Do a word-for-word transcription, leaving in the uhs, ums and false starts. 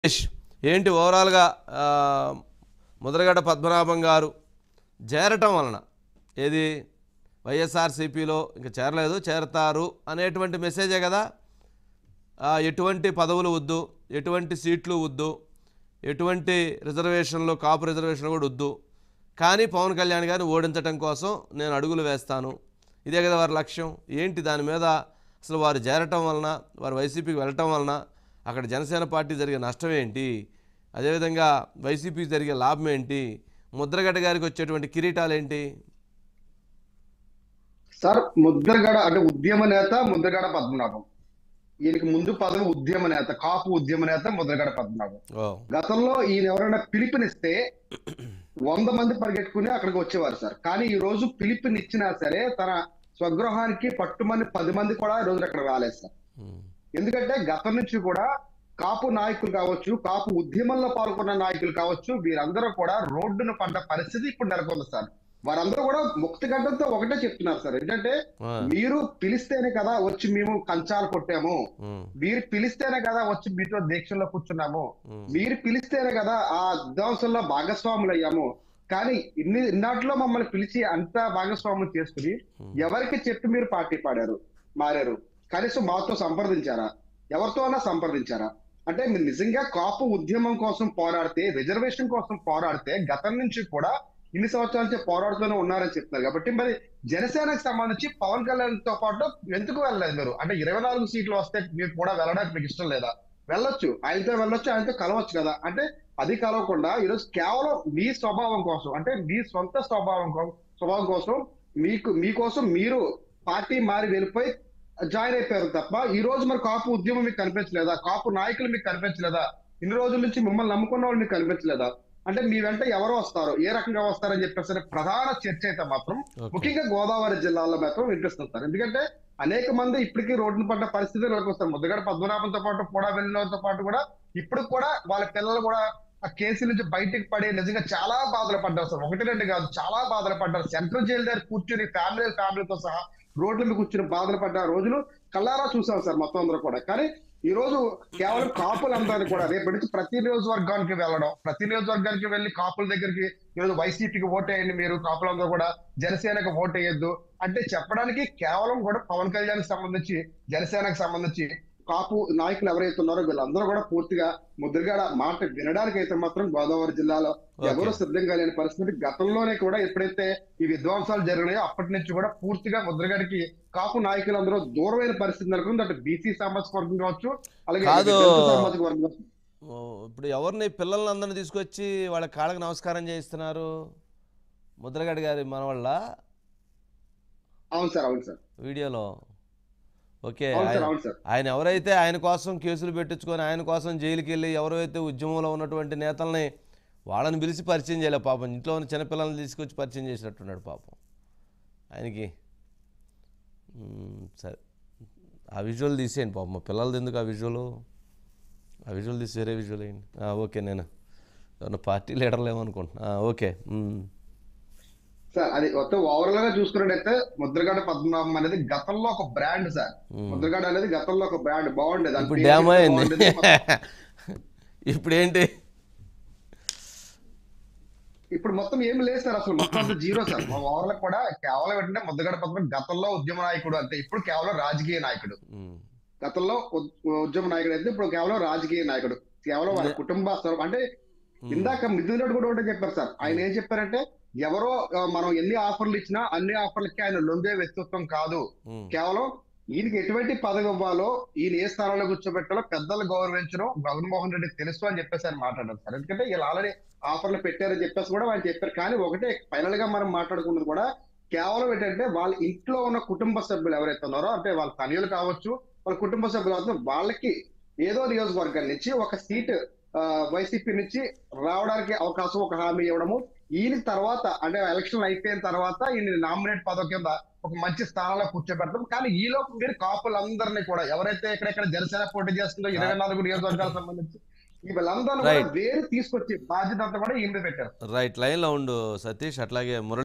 ఏంటి ఓవరాల్గా ముద్రగడ పద్మనాభం గారు చేరటం వలన ఏది వైఎస్ఆర్సీపీలో ఇంకా చేరలేదు చేరతారు అనేటువంటి మెసేజే కదా. ఎటువంటి పదవులు వద్దు, ఎటువంటి సీట్లు వద్దు, ఎటువంటి రిజర్వేషన్లు కాపు రిజర్వేషన్లు కూడా వద్దు, కానీ పవన్ కళ్యాణ్ గారిని ఓడించడం కోసం నేను అడుగులు వేస్తాను, ఇదే కదా వారి లక్ష్యం. ఏంటి దాని మీద అసలు వారు చేరటం వలన, వారు వైసీపీకి వెళ్ళటం వలన అక్కడ జనసేన పార్టీ జరిగే నష్టం ఏంటి, అదేవిధంగా వైసీపీకి జరిగే లాభం ఏంటి, ముద్రగడ గారికి వచ్చేటువంటి కిరీటాలు ఏంటి? సార్ ముద్రగడ అంటే ఉద్యమ నేత ముద్రగడ పద్మనాభం. ఈయనకి ముందు పదవి ఉద్యమ నేత, కాపు ఉద్యమ నేత ముద్రగడ పద్మనాభం. గతంలో ఈయన ఎవరైనా పిలుపునిస్తే వంద మంది పరిగెట్టుకుని అక్కడికి వచ్చేవారు సార్. కానీ ఈ రోజు పిలుపునిచ్చినా సరే తన స్వగృహానికి పట్టుమని పది మంది కూడా ఈ రోజు అక్కడ రాలేదు సార్. ఎందుకంటే గతం నుంచి కూడా కాపు నాయకులు కావచ్చు, కాపు ఉద్యమంలో పాల్గొన్న నాయకులు కావచ్చు, వీరందరూ కూడా రోడ్డును పడ్డ పరిస్థితి ఇప్పుడు నెలకొంది సార్. వారందరూ కూడా ముక్తి గడ్డంతో ఒకటే చెప్తున్నారు సార్, ఏంటంటే మీరు పిలిస్తేనే కదా వచ్చి మేము కంచాలు కొట్టాము, మీరు పిలిస్తేనే కదా వచ్చి మీతో దీక్షల్లో కూర్చున్నాము, మీరు పిలిస్తేనే కదా ఆ విధ్వంసంలో భాగస్వాములు అయ్యాము, కానీ ఇన్ని ఇన్నాటిలో మమ్మల్ని పిలిచి అంత భాగస్వాములు చేసుకుని ఎవరికి చెప్పి మీరు పార్టీ పాడారు మారారు, కనీసం మాతో సంప్రదించారా, ఎవరితో అన్నా సంప్రదించారా? అంటే మీరు నిజంగా కాపు ఉద్యమం కోసం పోరాడితే, రిజర్వేషన్ కోసం పోరాడితే గతం నుంచి కూడా ఇన్ని సంవత్సరాల నుంచి పోరాడుతూనే ఉన్నారని చెప్తున్నారు. కాబట్టి మరి జనసేనకు సంబంధించి పవన్ కళ్యాణ్ తో పాటు ఎందుకు వెళ్ళలేదు మీరు? అంటే ఇరవై నాలుగు సీట్లు వస్తే మీరు కూడా వెళ్ళడానికి మీకు ఇష్టం లేదా? వెళ్ళొచ్చు, ఆయనతో వెళ్ళొచ్చు, ఆయనతో కలవచ్చు కదా. అంటే అది కలవకుండా ఈరోజు కేవలం మీ స్వభావం కోసం, అంటే మీ సొంత స్వభావం స్వభావం కోసం మీకు మీకోసం మీరు పార్టీ మారి వెళ్ళిపోయి జాయిన్ అయిపోయారు తప్ప ఈ రోజు మరి కాపు ఉద్యమం మీకు కనిపించలేదా? కాపు నాయకులు మీకు కనిపించలేదా? ఇన్ని రోజుల నుంచి మిమ్మల్ని నమ్ముకున్న వాళ్ళు మీకు కనిపించలేదా? అంటే మీ వెంట ఎవరు వస్తారు, ఏ రకంగా వస్తారని చెప్పేసి ప్రధాన చర్చ అయితే మాత్రం ముఖ్యంగా గోదావరి జిల్లాలో మాత్రం వినిపిస్తుంటారు. ఎందుకంటే అనేక మంది ఇప్పటికీ రోడ్డును పడ్డ పరిస్థితి వస్తారు. ముద్రగడ పద్మనాభంతో పాటు కూడా వెళ్ళినతో పాటు కూడా ఇప్పుడు కూడా వాళ్ళ పిల్లలు కూడా ఆ కేసు నుంచి బయటకు పడి నిజంగా చాలా బాధలు పడ్డారు సార్. ఒకటి రెండు కాదు, చాలా బాధలు పడ్డారు. సెంట్రల్ జైలు దగ్గర కూర్చుని ఫ్యామిలీ ఫ్యామిలీతో సహా రోడ్ల మీద కూర్చుని బాధలు పడ్డ రోజులు కళ్ళారా చూసాం సార్ మొత్తం అందరూ కూడా. కానీ ఈ రోజు కేవలం కాపులందరినీ కూడా రేపటి నుంచి ప్రతి నియోజకవర్గానికి వెళ్ళడం, ప్రతి నియోజకవర్గానికి వెళ్ళి కాపుల దగ్గరికి ఈరోజు వైసీపీకి ఓటేయండి మీరు, కాపులందరూ కూడా జనసేనకు ఓటేయద్దు అంటే చెప్పడానికి కేవలం కూడా పవన్ కళ్యాణ్ సంబంధించి జనసేనకు సంబంధించి కాపు నాయకులు ఎవరైతే ఉన్నారో వీళ్ళందరూ కూడా పూర్తిగా ముద్రగడ మాట వినడానికి అయితే మాత్రం గోదావరి జిల్లాలో ఎవరు సిద్ధంగా లేని పరిస్థితి. గతంలోనే కూడా ఎప్పుడైతే ఈ విధ్వంసాలు జరిగినాయో అప్పటి నుంచి కూడా పూర్తిగా ముద్రగడికి కాపు నాయకులందరూ దూరమైన పరిస్థితి నెలకొంది. అంటే బీసీ సామాజిక వర్గం కావచ్చు, అలాగే సామాజిక వర్గం కావచ్చు. ఇప్పుడు ఎవరిని పిల్లలందరినీ తీసుకొచ్చి వాళ్ళ కాళ్ళకి నమస్కారం చేయిస్తున్నారు ముద్రగడ గారి మన వాళ్ళ? అవును సార్, అవును సార్, వీడియోలో ఓకే. ఆయన ఎవరైతే ఆయన కోసం కేసులు పెట్టించుకొని ఆయన కోసం జైలుకి వెళ్ళి ఎవరైతే ఉద్యమంలో ఉన్నటువంటి నేతల్ని వాళ్ళని పిలిచి పరిచయం చేయలేదు పాపం, ఇంట్లో ఉన్న చిన్నపిల్లల్ని తీసుకొచ్చి పరిచయం చేసినట్టున్నాడు పాపం ఆయనకి. సరే ఆ విజువల్ తీసేయండి పాపం, మా పిల్లలది ఎందుకు ఆ విజువల్, ఆ విజువల్ తీసి వేరే విజువల్ అయ్యండి. ఓకే, నేను ఏమన్నా పార్టీ లీడర్లు ఏమనుకుంటున్నా. ఓకే సార్, అది మొత్తం ఓవరాల్ గా చూసుకున్నట్టయితే ముద్రగడ పద్మనాభం అనేది గతంలో ఒక బ్రాండ్ సార్. ముద్రగడ అనేది గతంలో ఒక బ్రాండ్ బాగుండేది, ఇప్పుడు డ్యామ్ అయింది. ఇప్పుడు ఏంటి, ఇప్పుడు మొత్తం ఏమి లేదు సార్, అసలు మొత్తం అంతా జీరో సార్. ఓవరాల్ కూడా కేవలం ఏంటంటే ముద్రగడ పద్మనాభం గతంలో ఉద్యమ నాయకుడు అంటే ఇప్పుడు కేవలం రాజకీయ నాయకుడు. గతంలో ఉద్యమ నాయకుడు అయితే ఇప్పుడు కేవలం రాజకీయ నాయకుడు. కేవలం వాళ్ళ కుటుంబ అంటే ఇందాక మిథున్ కూడా ఒకటే చెప్పారు సార్. ఆయన ఏం చెప్పారంటే ఎవరో మనం ఎన్ని ఆఫర్లు ఇచ్చినా అన్ని ఆఫర్లకి ఆయన లొంగే వ్యక్తిత్వం కాదు, కేవలం ఈయనకి ఎటువంటి పదవి ఇవ్వాలో, ఈయన ఏ స్థానంలో కూర్చోబెట్టాలో పెద్దలు గౌరవించడం జగన్మోహన్ రెడ్డి తెలుసు అని చెప్పేసి ఆయన మాట్లాడారు సార్. ఎందుకంటే వీళ్ళు ఆల్రెడీ ఆఫర్లు పెట్టారని చెప్పేసి కూడా ఆయన చెప్పారు. కానీ ఒకటే ఫైనల్ గా మనం మాట్లాడుకున్నది కూడా కేవలం ఏంటంటే వాళ్ళ ఇంట్లో ఉన్న కుటుంబ సభ్యులు ఎవరైతే ఉన్నారో, అంటే వాళ్ళ తనయులు కావచ్చు, వాళ్ళ కుటుంబ సభ్యులు కావచ్చు, వాళ్ళకి ఏదో నియోజకవర్గం నుంచి ఒక సీట్ వైసీపీ నుంచి రావడానికి అవకాశం, ఒక హామీ ఇవ్వడము. ఈయన తర్వాత అంటే ఎలక్షన్ అయిపోయిన తర్వాత ఈయన నామినేట్ పదవి కింద ఒక మంచి స్థానంలో కూర్చోబెడతాం. కానీ ఈలోపు మీరు కాపులందరినీ కూడా ఎవరైతే ఎక్కడెక్కడ జనసేన పోటీ చేస్తుందో ఇరవై నాలుగు నియోజకవర్గాలకు సంబంధించి వీళ్ళందరూ వేరు తీసుకొచ్చి బాధ్యత అంతా కూడా ఈయన పెట్టారు. రైట్, లైన్ లో ఉండు సతీష్. అట్లాగే